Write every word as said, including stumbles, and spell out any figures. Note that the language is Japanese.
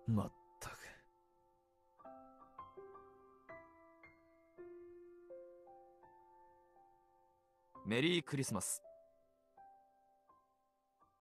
まったく。 メリークリスマス。